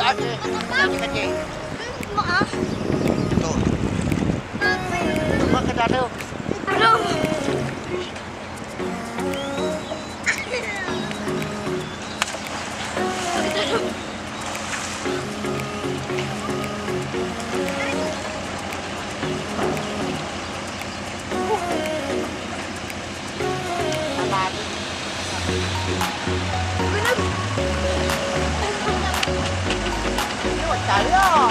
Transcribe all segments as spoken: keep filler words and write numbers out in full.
ate. Ate kati. Maaf. Ito. Ito ka dati. Ano? Dalam.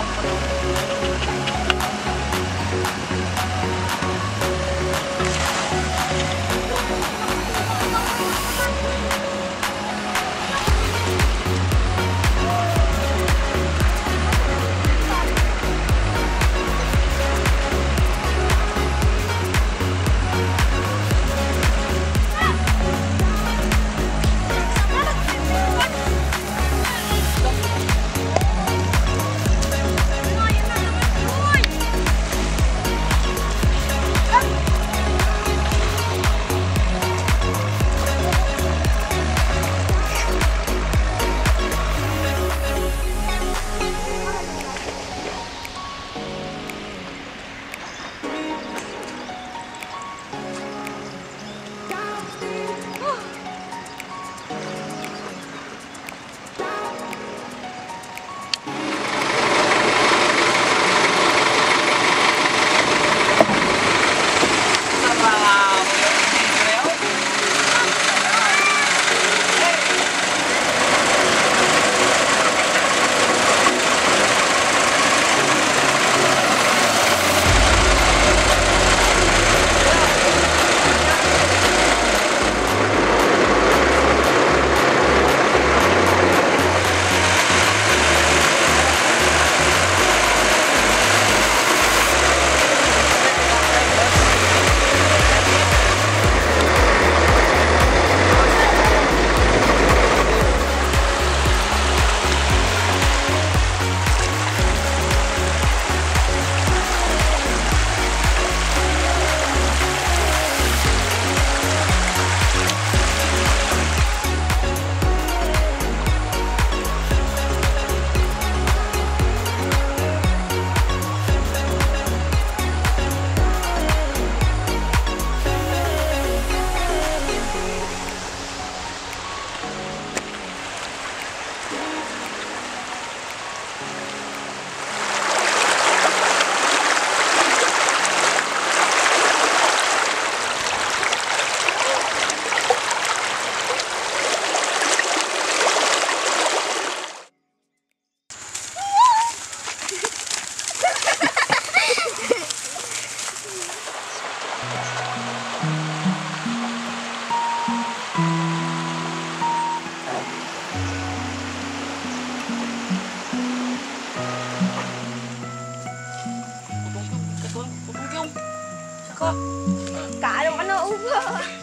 Kaano ka na uba?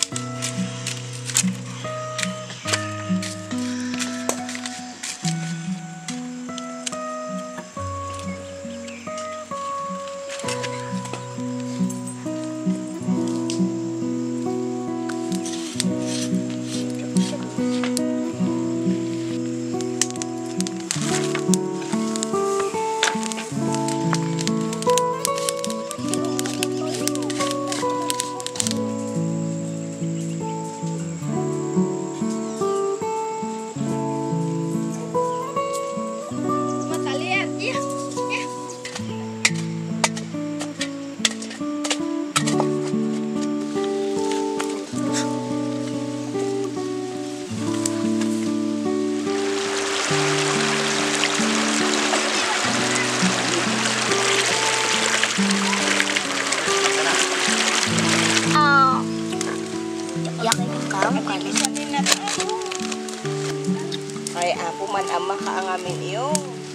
Ay, ako man ama ka ang amin iyo.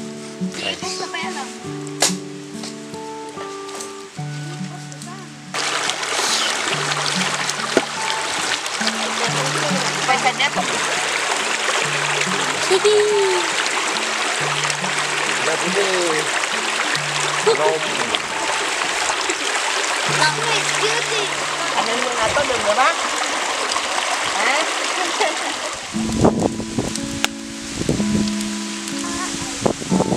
Baca dapat. Hihi. Dapat deh. Rom. Naku, it's cute. Ano mo na to, doon ba? Ha?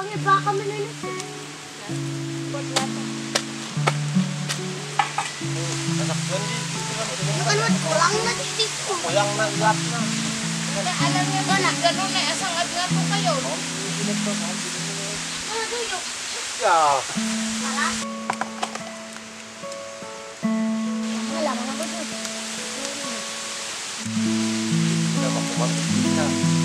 may baka manilis. Nasakyan din. Yung ano, kulang na dito. Kulang na, lap na. Alam niyo ba na gano'n ay asang agad po kayo? Ano doon? Yeah. Wala. Wala, mga ko doon. Hindi naman kumamit na.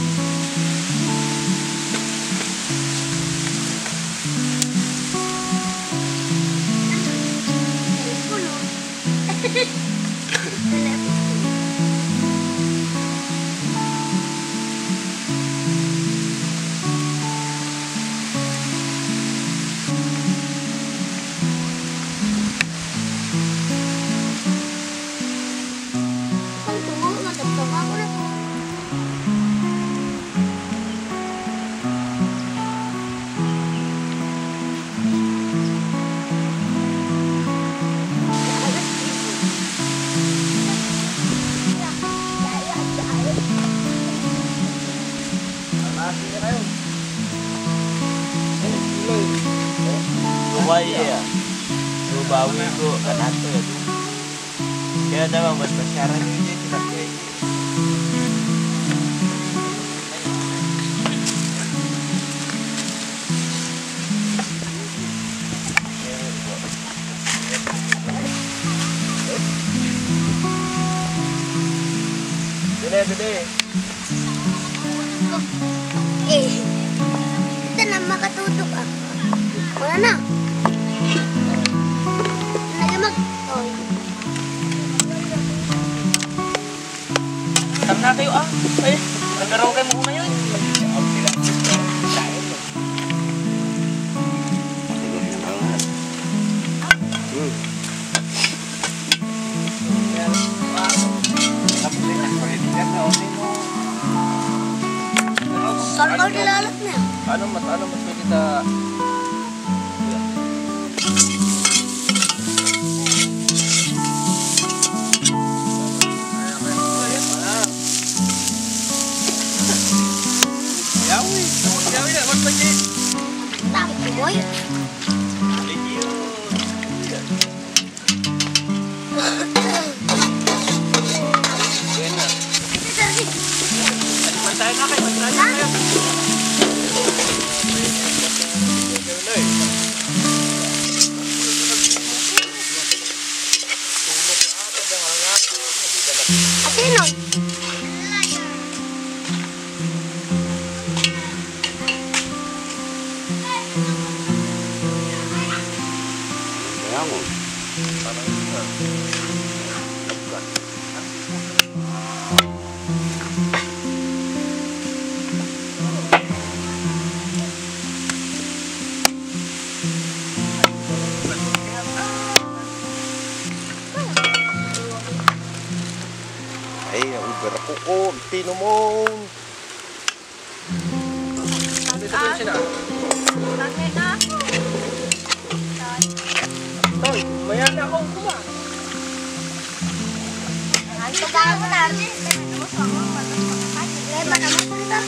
Ang tungo, natagtag ako na po. Lumaya. Lubawi ko. Kanato ya. Kaya naman mas masyaran yun yung tinagay. Dede, dede. Eh, ito na makatutok ako. Wala na. Nagamag. Oh. Tam na kayo ah. Ay, nagaraw kayo muna yun. Saan ka nilalat na? Ano mas ano mas pwede ta Yawi, yawi na mas pwede. Takot boy. Buena. Mantahin na kayo, mantahin na kayo. Asino? Bangun. Ay, uber ako ko, pinomon. Ano sa pinsin na? Tanay na ako. Toy, maya na akong kuma. Ang pagkala mo na rin. Leba naman ko nito.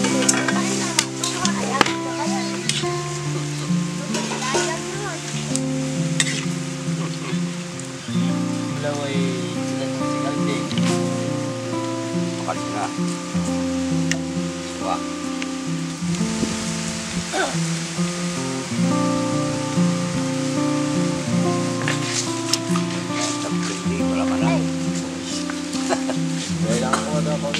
Laway sila si kambing. Makal sila. Wah. Hindi wala man lang. Kailangan ko na ako.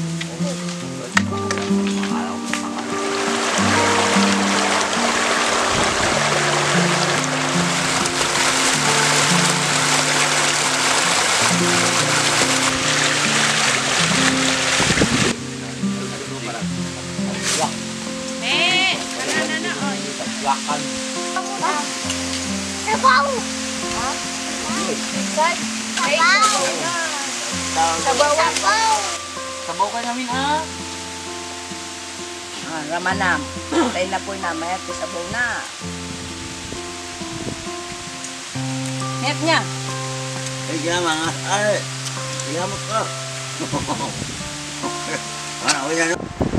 Eh, kana na na oy. Lakan. Sabaw! Saan? Ay, Sabaw! sabaw. Sabaw! Sabaw ka namin ah. Ah, ramanam. Tayo na po na, mayat ko sabaw na. Net niya. Ay, gama nga. Ay, gama ka. Ano, wala na.